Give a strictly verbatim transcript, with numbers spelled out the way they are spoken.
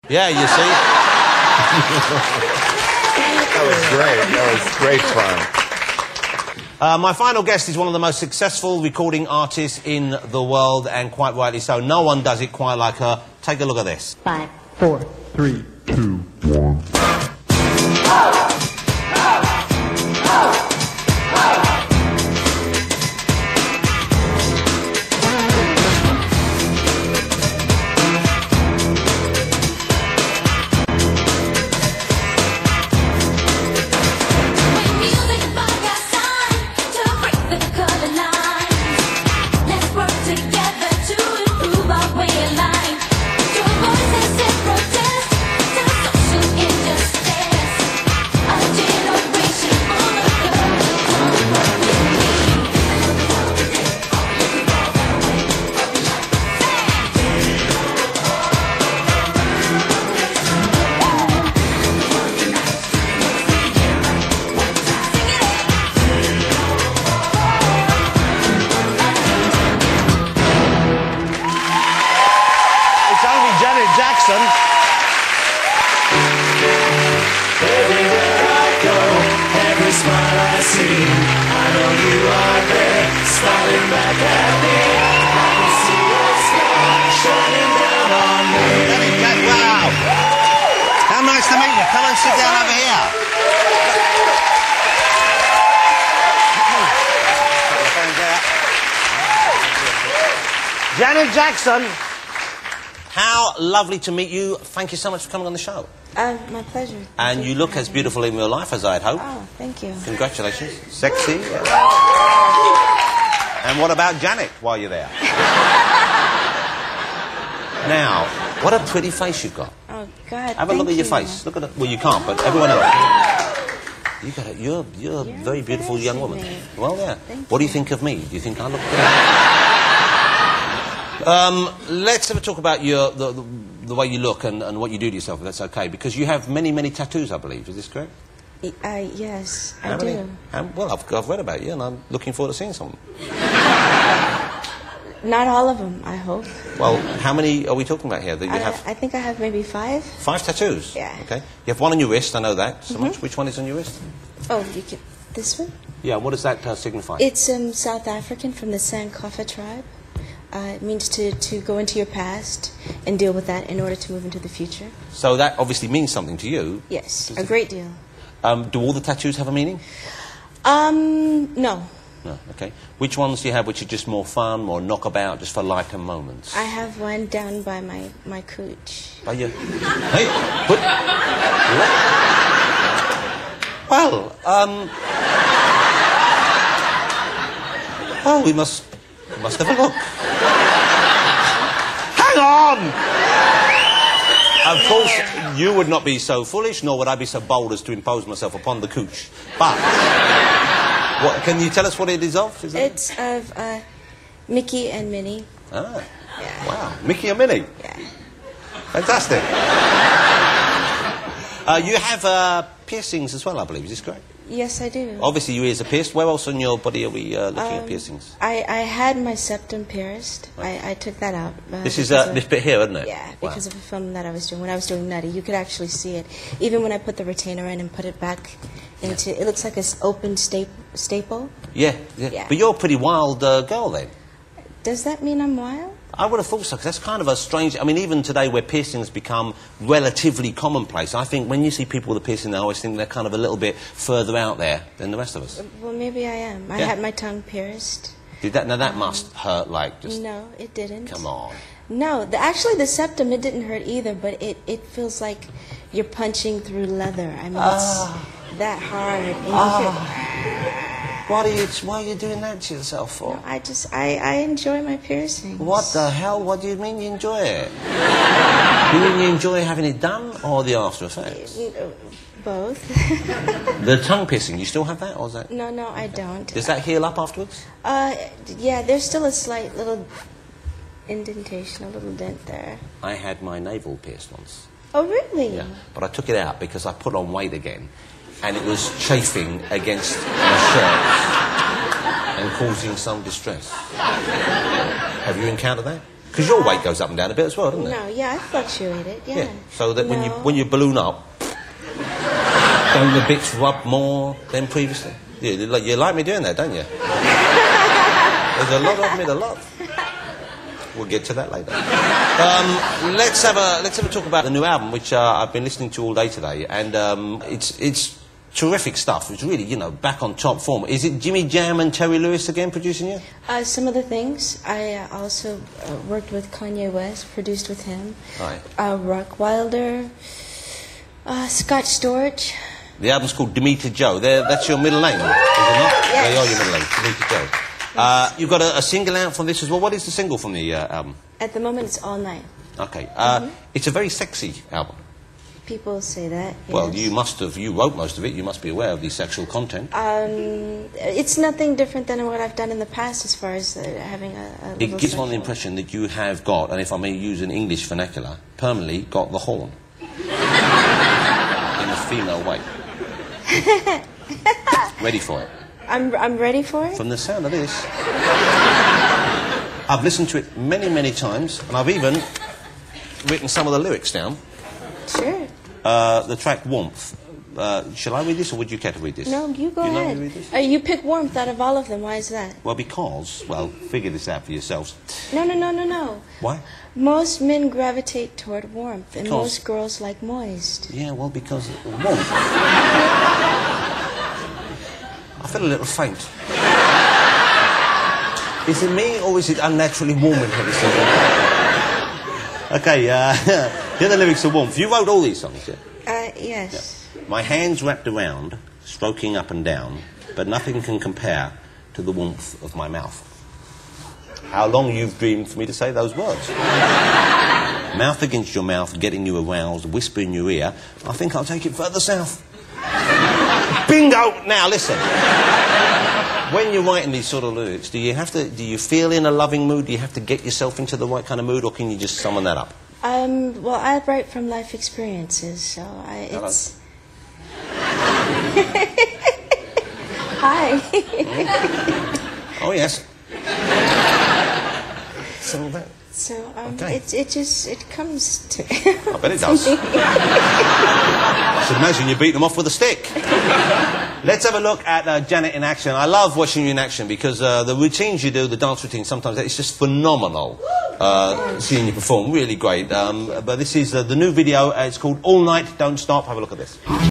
Yeah, you see? That was great. That was great fun. Uh, my final guest is one of the most successful recording artists in the world, and quite rightly so. No one does it quite like her. Take a look at this. Five, four, Three, two, one. Jackson. Everywhere I go, every smile I see, I know you are there, smiling back at me. I can see your smile shining down on me. Wow! How nice to meet you. Come and sit down over here. Janet Jackson. How lovely to meet you. Thank you so much for coming on the show. Uh, my pleasure. Thank and you look as beautiful in real life as I had hoped. Oh, thank you. Congratulations. Sexy. And what about Janet while you're there? Now, what a pretty face you've got. Oh, God, Have a look at your face. Look at it. Well, you can't, but everyone else. You got it. You're, you're, you're a very beautiful young woman. Well, yeah. Thank what do you you think of me? Do you think I look good? Um, let's have a talk about your, the, the, the way you look and, and what you do to yourself, if that's okay. Because you have many, many tattoos, I believe. Is this correct? Uh, yes, I How do. many? Um, well, I've, I've read about you, and I'm looking forward to seeing some. Not all of them, I hope. Well, how many are we talking about here that you I, have? I think I have maybe five. Five tattoos? Yeah. Okay. You have one on your wrist, I know that so Mm-hmm. much. Which one is on your wrist? Oh, you can... This one? Yeah, what does that uh, signify? It's um, South African from the Sankofa tribe. Uh, it means to, to go into your past and deal with that in order to move into the future. So that obviously means something to you. Yes, a great deal. Um, do all the tattoos have a meaning? Um, no. No, okay. Which ones do you have which are just more fun, more knockabout, just for lighter moments? I have one down by my, my cooch. By your... Hey, what? What? Well, um... Well, we must... we must have a look. Hang on! Of course, you would not be so foolish, nor would I be so bold as to impose myself upon the cooch. But... What, can you tell us what it is of? Is that It's of uh, Mickey and Minnie. Ah, Yeah. wow. Mickey and Minnie. Yeah. Fantastic. uh, you have uh, piercings as well, I believe. Is this correct? Yes, I do. Obviously, your ears are pierced. Where else on your body are we uh, looking Um, at piercings? I, I had my septum pierced. I, I took that out. Uh, This is because uh, of- this bit here, isn't it? Yeah, Wow. because of a film that I was doing. When I was doing Nutty, you could actually see it. Even when I put the retainer in and put it back into... It looks like an open sta staple. Yeah, yeah, Yeah. But you're a pretty wild uh, girl, then. Does that mean I'm wild? I would have thought so, because that's kind of a strange... I mean, even today where piercings become relatively commonplace, I think when you see people with a piercing, I always think they're kind of a little bit further out there than the rest of us. Well, maybe I am. I Yeah. had my tongue pierced. Did that... Now, that must hurt, like, just... No, it didn't. Come on. No, the, actually the septum, it didn't hurt either, but it, it feels like you're punching through leather. I mean, Ah. it's that hard. And you What are you... Why are you doing that to yourself for? feel- I just, I, I enjoy my piercings. What the hell? What do you mean you enjoy it? You mean you enjoy having it done, or the after effects? Both. The tongue piercing, you still have that, or is that... No, no, I don't. Does that heal up afterwards? Uh, yeah, there's still a slight little indentation, a little dent there. I had my navel pierced once. Oh, really? Yeah. But I took it out because I put on weight again, and it was chafing against my shirt and causing some distress. Have you encountered that? Because your weight goes up and down a bit as well, doesn't it? No, yeah, I fluctuate it, yeah. Yeah. So that when you No. when you balloon up, don't the bits rub more than previously? Yeah, you like, you like me doing that, don't you? There's a lot of me to love. We'll get to that later. Um, let's have a let's have a talk about the new album, which uh, I've been listening to all day today, and um, it's it's terrific stuff. It's really, you know, back on top form. Is it Jimmy Jam and Terry Lewis again producing you? Uh, some of the things. I uh, also uh, worked with Kanye West, produced with him. Right. Uh, Rock Wilder, uh, Scott Storch. The album's called Demeter Joe. They're, that's your middle name, is it not? Yes. They are your middle name, Demeter Joe. Uh, you've got a, a single out from this as well. What is the single from the uh, album? At the moment, it's All Night. Okay. Uh, Mhm. It's a very sexy album. People say that. Well, yes. you must have, you wrote most of it, you must be aware of the sexual content. Um, it's nothing different than what I've done in the past as far as uh, having a, a It little gives one the sexual- impression that you have got, and if I may use an English vernacular, permanently got the horn. In a female way. Ready for it. I'm, I'm ready for it. From the sound of this, I've listened to it many, many times, and I've even written some of the lyrics down. Sure. Uh, the track Warmth. Uh, shall I read this, or would you care to read this? No, you go you know ahead. me to read this? Uh, you pick Warmth out of all of them. Why is that? Well, because, well, figure this out for yourselves. No, no, no, no, no. Why? Most men gravitate toward warmth, and Because- most girls like moist. Yeah, well, because warmth. I feel a little faint. Is it me, or is it unnaturally warm in here? Okay, uh, here are the lyrics of Warmth. You wrote all these songs, yeah? Uh, yes. My hands wrapped around, stroking up and down, but nothing can compare to the warmth of my mouth. How long you've dreamed for me to say those words. Mouth against your mouth, getting you aroused, whisper in your ear. I think I'll take it further south. Bingo! Now listen. When you're writing these sort of lyrics, do you have to? Do you feel in a loving mood? Do you have to get yourself into the right kind of mood, or can you just summon that up? Um, well, I write from life experiences, so I, Hello. it's... Hi. Oh yes. So that. So, um, Okay. it, it just, it comes to... I bet it does. I should imagine you beat them off with a stick. Let's have a look at uh, Janet in action. I love watching you in action because uh, the routines you do, the dance routines, sometimes it's just phenomenal uh, seeing you perform. Really great. Um, but this is uh, the new video. Uh, it's called All Night, Don't Stop. Have a look at this.